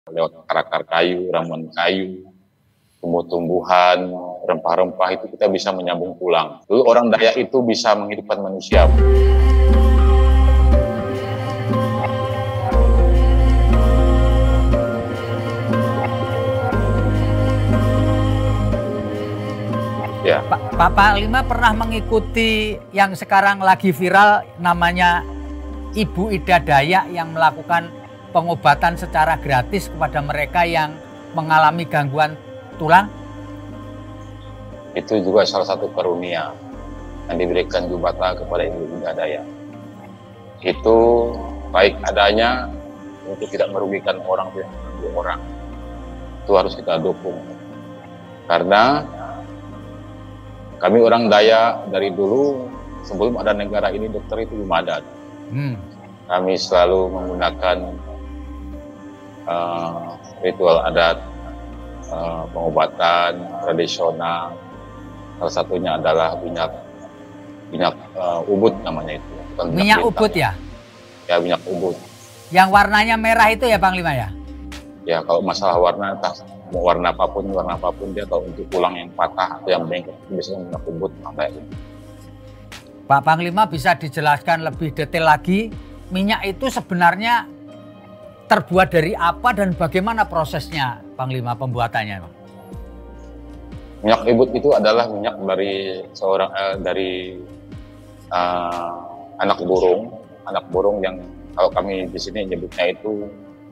lewat akar kayu, ramuan kayu, tumbuh-tumbuhan, rempah-rempah itu kita bisa menyambung tulang. Dulu orang Dayak itu bisa menghidupkan manusia. Ya. Pak Panglima pernah mengikuti yang sekarang lagi viral namanya Ibu Ida Dayak yang melakukan pengobatan secara gratis kepada mereka yang mengalami gangguan tulang? Itu juga salah satu karunia yang diberikan Jubata kepada Ibu Ida Dayak. Itu baik adanya untuk tidak merugikan orang, tidak mengganggu orang. Itu harus kita dukung. Karena kami orang Dayak dari dulu, sebelum ada negara ini dokter itu belum ada. Kami selalu menggunakan ritual adat, pengobatan tradisional. Salah satunya adalah minyak ubud namanya itu. Minyak ubud ya? Ya, minyak ubud. Yang warnanya merah itu ya Panglima ya? Ya, kalau masalah warna, mau warna apapun dia, kalau untuk tulang yang patah atau yang bengkak biasanya minyak ubud kayak gitu. Pak Panglima bisa dijelaskan lebih detail lagi, minyak itu sebenarnya terbuat dari apa dan bagaimana prosesnya Panglima pembuatannya? Minyak ubud itu adalah minyak dari anak burung yang kalau kami di sini nyebutnya itu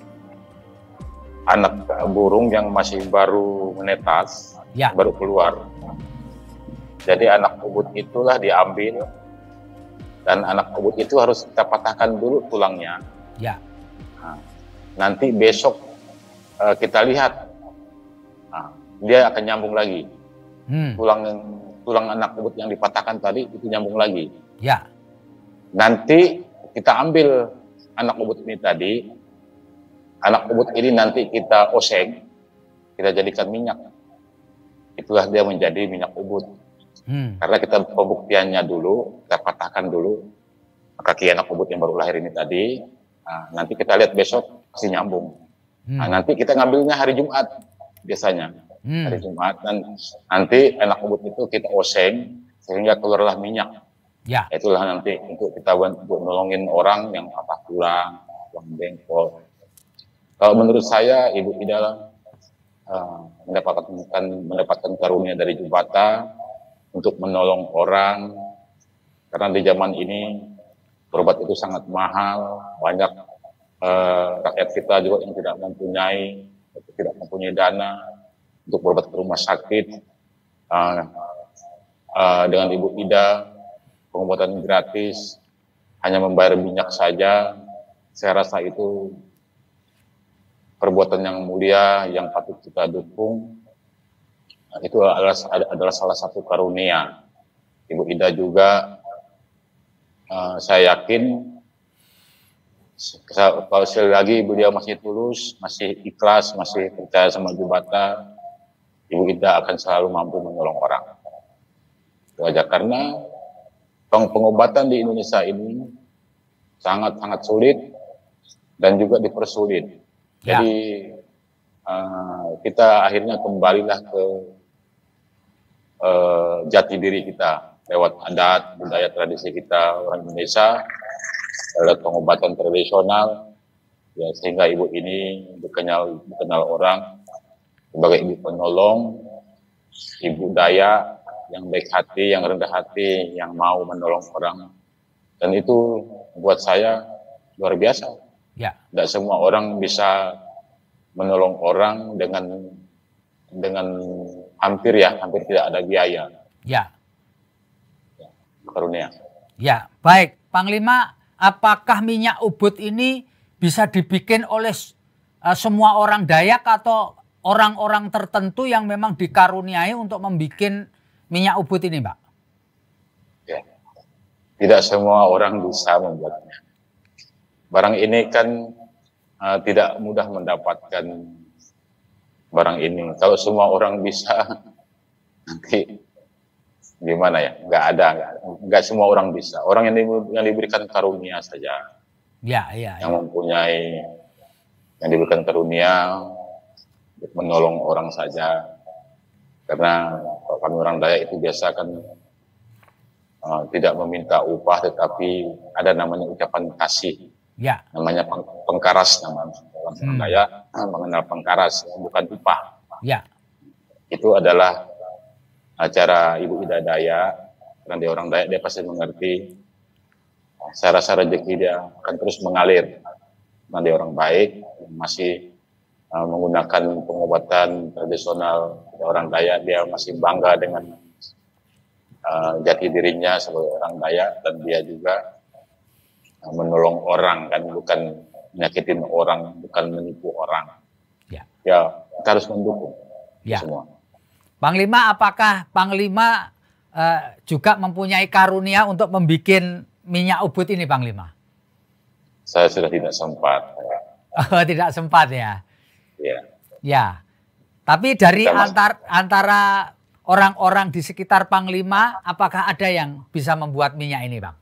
anak burung yang masih baru menetas, ya, baru keluar. Jadi anak ubud itulah diambil, dan anak ubud itu harus kita patahkan dulu tulangnya. Ya. Nah, nanti besok kita lihat, dia akan nyambung lagi. Tulang anak ubud yang dipatahkan tadi itu nyambung lagi. Ya. Nanti kita ambil anak ubud ini tadi. Anak ubud ini nanti kita oseng, kita jadikan minyak. Itulah dia menjadi minyak ubud. Karena kita pembuktiannya dulu, kita patahkan dulu kaki anak ubud yang baru lahir ini tadi. Nah, nanti kita lihat besok pasti nyambung. Nah, nanti kita ngambilnya hari Jumat biasanya. Hari Jumat, dan nanti anak ubud itu kita oseng sehingga keluarlah minyak. Ya. Itulah nanti untuk kita nolongin orang yang patah tulang, tulang bengkok. Kalau menurut saya, Ibu Ida mendapatkan karunia dari Jubata untuk menolong orang, karena di zaman ini berobat itu sangat mahal, banyak rakyat kita juga yang tidak mempunyai dana untuk berobat ke rumah sakit. Dengan Ibu Ida, pengobatan gratis, hanya membayar minyak saja, saya rasa itu perbuatan yang mulia yang patut kita dukung. Itu adalah salah satu karunia. Ibu Ida juga, saya yakin, kalau sekali lagi beliau masih tulus, masih ikhlas, masih percaya sama Jubata, Ibu Ida akan selalu mampu menolong orang. Itu aja, karena pengobatan di Indonesia ini sangat-sangat sulit dan juga dipersulit. Ya. Jadi kita akhirnya kembalilah ke jati diri kita lewat adat, budaya, tradisi kita orang Indonesia, lewat pengobatan tradisional, ya, sehingga ibu ini dikenal orang sebagai ibu penolong, ibu Dayak yang baik hati, yang rendah hati, yang mau menolong orang, dan itu buat saya luar biasa. Ya. Tidak semua orang bisa menolong orang dengan hampir tidak ada biaya. Ya. Karunia. Ya, baik. Panglima, apakah minyak ubud ini bisa dibikin oleh semua orang Dayak atau orang-orang tertentu yang memang dikaruniai untuk membuat minyak ubud ini, Mbak? Ya. Tidak semua orang bisa membuatnya. Barang ini kan tidak mudah mendapatkan barang ini. Kalau semua orang bisa, nanti gimana ya? Nggak semua orang bisa. Orang yang diberikan karunia saja, ya. yang mempunyai yang diberikan karunia untuk menolong orang saja. Karena kami orang Dayak itu biasa kan tidak meminta upah, tetapi ada namanya ucapan kasih. Ya. Namanya pengkaras, namanya orang Dayak mengenal pengkaras, bukan upah. Ya. Itu adalah acara Ibu Ida Dayak, karena dia orang Dayak, dia pasti mengerti. Saya rasa rezeki dia akan terus mengalir. Karena dia orang baik, masih menggunakan pengobatan tradisional orang Dayak, dia masih bangga dengan jati dirinya sebagai orang Dayak, dan dia juga menolong orang, kan, bukan menyakitin orang, bukan menipu orang. Ya, kita harus mendukung semua. Panglima, apakah Panglima juga mempunyai karunia untuk membuat minyak ubud ini, Panglima? Saya sudah tidak sempat. Tidak sempat ya? Ya. Tapi dari antara orang-orang di sekitar Panglima, apakah ada yang bisa membuat minyak ini, Bang?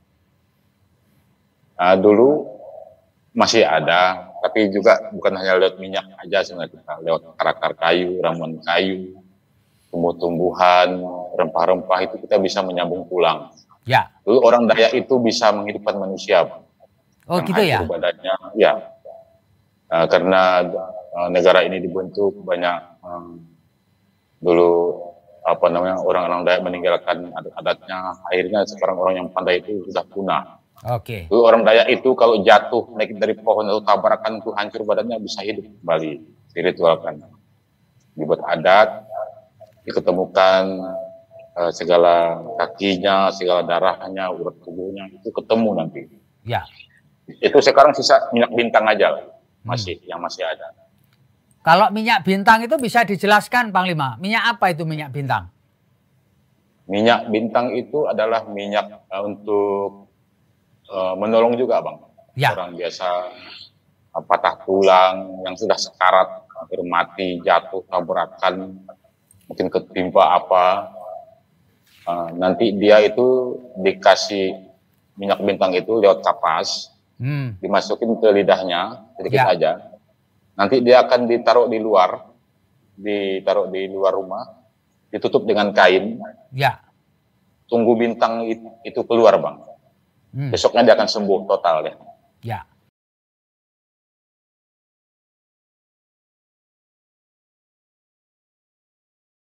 Dulu masih ada, tapi juga bukan hanya lewat minyak aja sebenarnya, lewat akar kayu, ramuan kayu, tumbuh-tumbuhan, rempah-rempah itu kita bisa menyambung pulang. Ya. Dulu orang Dayak itu bisa menghidupkan manusia, Bang. Oh gitu ya? Badannya, ya. Karena negara ini dibentuk banyak dulu orang-orang Dayak meninggalkan adat-adatnya, akhirnya sekarang orang yang pandai itu sudah punah. Oke. Dulu orang Dayak itu kalau jatuh naik dari pohon atau tabrakan itu hancur badannya, bisa hidup kembali, diritualkan. Dibuat adat, diketemukan segala kakinya, segala darahnya, urat tubuhnya itu ketemu nanti. Ya. Itu sekarang sisa minyak bintang aja yang masih ada. Kalau minyak bintang itu bisa dijelaskan, Panglima. Minyak apa itu minyak bintang? Minyak bintang itu adalah minyak untuk menolong juga, Bang. Ya. Orang biasa patah tulang, yang sudah sekarat, hampir mati, jatuh, tabrakan, mungkin ketimpa apa. Nanti dia itu dikasih minyak bintang itu lewat kapas, dimasukin ke lidahnya sedikit aja. Nanti dia akan ditaruh di luar rumah, ditutup dengan kain. Ya. Tunggu bintang itu keluar, Bang. Besoknya dia akan sembuh total ya. Ya.